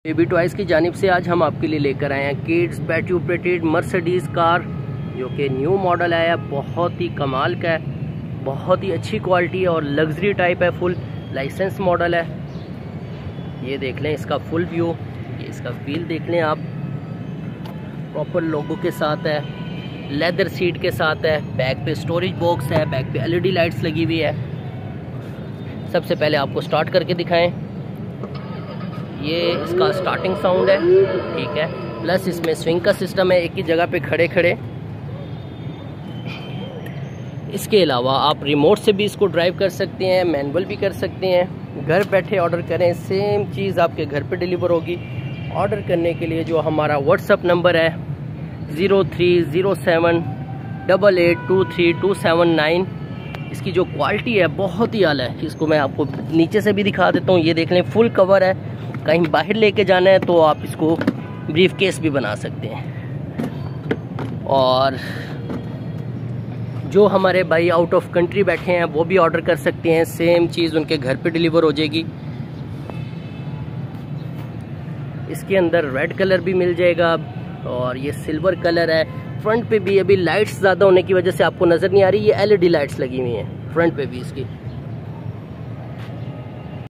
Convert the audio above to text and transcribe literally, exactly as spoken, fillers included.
Baby toys की जानिब से आज हम आपके लिए लेकर आए हैं kids battery operated Mercedes car, जो कि न्यू मॉडल आया है। बहुत ही कमाल का है, बहुत ही अच्छी क्वालिटी है और लग्जरी टाइप है। फुल लाइसेंस मॉडल है। ये देख लें इसका फुल व्यू, ये इसका व्हील देख लें आप, प्रॉपर लोगो के साथ है, लेदर सीट के साथ है। बैक पे स्टोरेज बॉक्स है, बैक पे एलईडी लाइट्स लगी हुई है। सबसे पहले आपको स्टार्ट करके दिखाएं। ये इसका स्टार्टिंग साउंड है, ठीक है। प्लस इसमें स्विंग का सिस्टम है, एक ही जगह पे खड़े खड़े। इसके अलावा आप रिमोट से भी इसको ड्राइव कर सकते हैं, मैनुअल भी कर सकते हैं। घर बैठे ऑर्डर करें, सेम चीज़ आपके घर पे डिलीवर होगी। ऑर्डर करने के लिए जो हमारा व्हाट्सअप नंबर है zero three zero seven double eight two three two seven nine. इसकी जो क्वालिटी है बहुत ही आला है। इसको मैं आपको नीचे से भी दिखा देता हूँ। ये देख लें, फुल कवर है। कहीं बाहर लेके जाना है तो आप इसको ब्रीफ केस भी बना सकते हैं। और जो हमारे भाई आउट ऑफ कंट्री बैठे हैं वो भी ऑर्डर कर सकते हैं, सेम चीज़ उनके घर पे डिलीवर हो जाएगी। इसके अंदर रेड कलर भी मिल जाएगा और ये सिल्वर कलर है। फ्रंट पे भी अभी लाइट्स ज़्यादा होने की वजह से आपको नज़र नहीं आ रही, ये एलईडी लाइट्स लगी हुई हैं फ्रंट पे भी इसकी।